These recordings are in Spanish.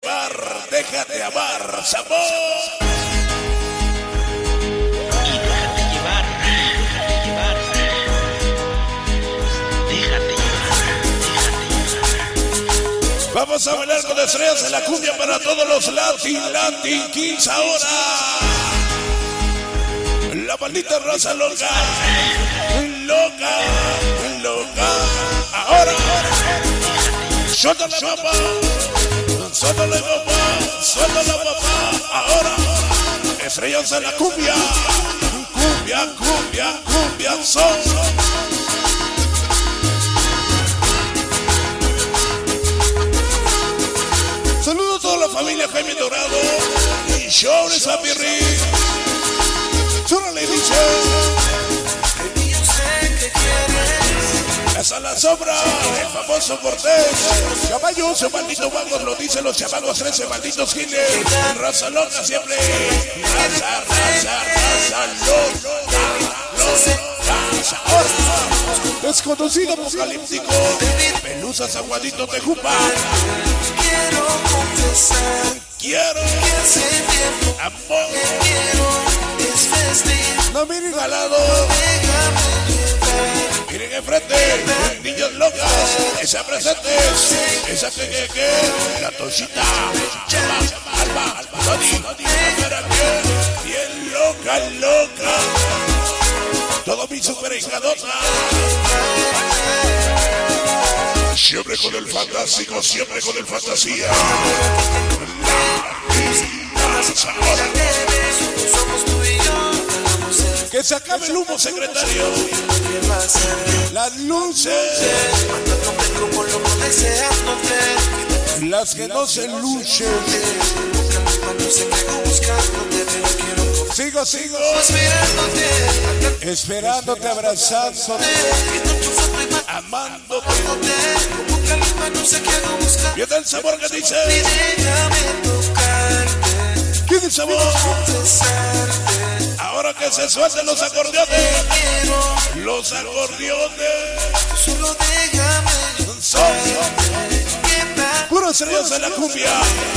déjate amar, sabor. Vamos a bailar con estrellas en la cumbia para todos los Latin Kings ahora. La maldita raza loca. Ahora. Suelta la papa. Suelta la papa. Ahora. Estrellas en la cumbia. Cumbia, son. Saludos a toda la familia Jaime Dorado y Shores a Pirri. Solo le dice. Esa la sobra, el famoso Cortés. Caballos, malditos vagos, lo dicen los chamacos 13, malditos giles. Raza loca siempre. Raza loca. Desconocido apocalíptico. Pelusas aguadito de jupa. Quiero confesar. Quiero. Amor. Es festín. No miren al lado. Miren enfrente, niños locas, esa presentes, esa que, la tosita, Alba, Tony, bien loca, todo mi super hijadota. Siempre con el fantástico, siempre con el fantasía. Que se acabe el humo, secretario. Las luces, las que no se lucen. Sigo, esperándote, abrazándote, amándote. Viene el sabor que dice. ¿Quién es el sabor? Ahora que se suelten los acordeones. Los acordeones. Son puros estrellas de la cumbia.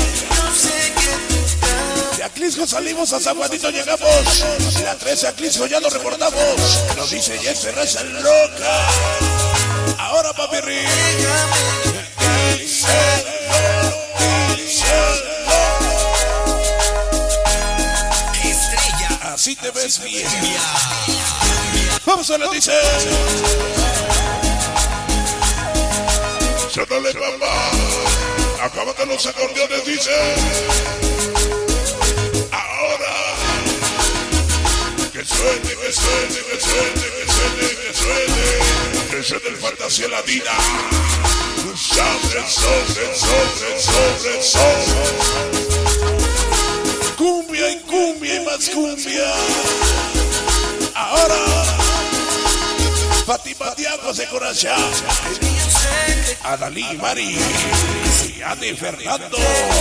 De Aclisco salimos a San Juanito, llegamos. La 13 Aclisco ya nos reportamos. Nos dice Jess Raza loca. Ahora papirri. Así te ves bien. Vamos a la dice. Suéltale papá. Acábate los acordeones, dice. Ahora. Que suene. Que suene el fantasía latina. Sobre. Cumbia y más cumbia. Ahora Fátima Diablo de Coracha, Adalí Mari y Ani Fernando.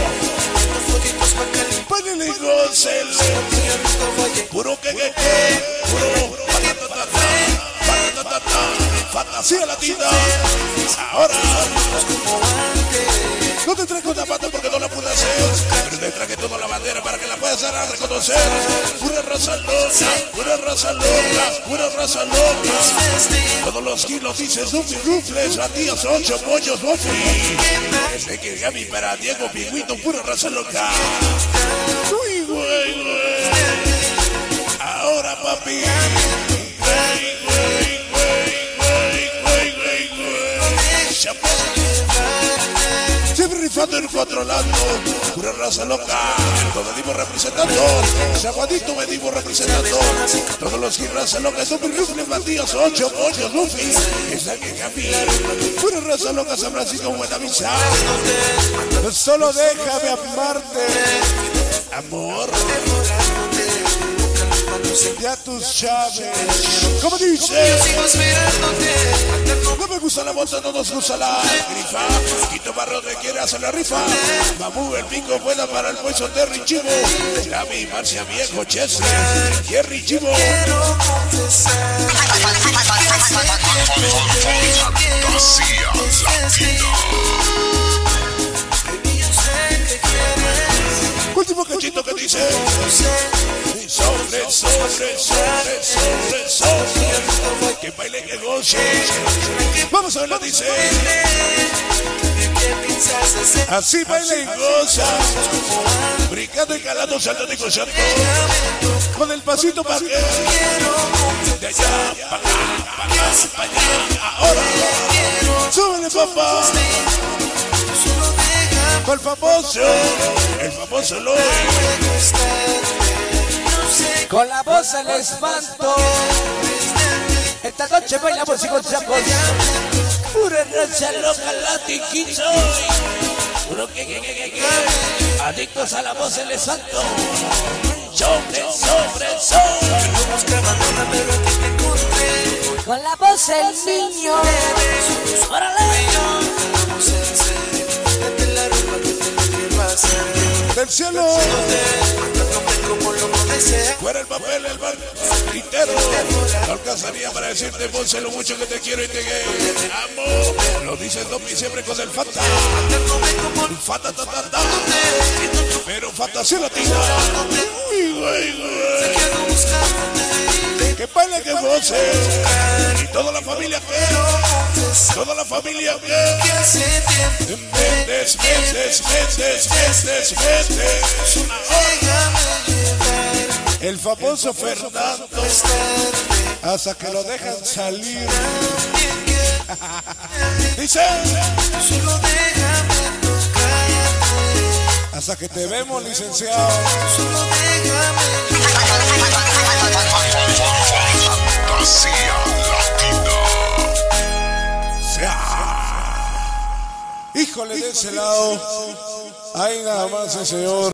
Pánele Gocel. Puro que puro fantasía latina. Ahora no te traigo una banda porque no la pude hacer, pero te traje toda la bandera para que la puedas dar a reconocer. Pura raza loca. Todos los kilos dices Duffy Rufles, Matías 8 pollos Buffy. Desde que Gaby para Diego Pingüito, pura raza loca. Uy, güey. Ahora papi. Siempre rifando y controlando. Pura raza loca. Todo Divo representando. Zaguadito me Divo representando. Todos los que raza loca. Son mis rufles, Matías 8 pollos Luffy. Es la que cambia. Pura raza loca, San Francisco, Buenavista. Solo déjame amarte. Amor. Ya tú sabes. ¿Cómo dice? No me gusta la bota, no nos gusta la grifa. Quito barro de quiere hacer la rifa. Mamú, el pico buena para el hueso Terry Chivo. Gaby, Marcia Viejo, Chesler, Jerry Chivo. dice. Y sobre. Que baile, que goce. Vamos a verla, dice. Así baila y goza, brincando y calando, saltando y gozando, con el pasito para que de allá para acá, para allá, ahora. Súbele, papá. Con el famoso Loy. Con la voz el espanto. Esta noche bailamos y gozamos. Pura raza loca, latiquizo. Puro que. Adictos a la voz el espanto. Sobre. Con la voz el niño. ¡Órale! Del cielo. Fuera el papel, el banquitero. No alcanzaría para decirte, Monse, lo mucho que te quiero y te amo. Lo dice Domi siempre con el Fata. Fata, pero fantasía latina. Que baile, que goce. Y toda la familia que. Toda la familia que. Metes. El famoso Fernando, hasta que lo dejan salir. Dice, hasta que te vemos, licenciado. Fantasía latina. Híjole, de ese lado. Ahí nada más, señor.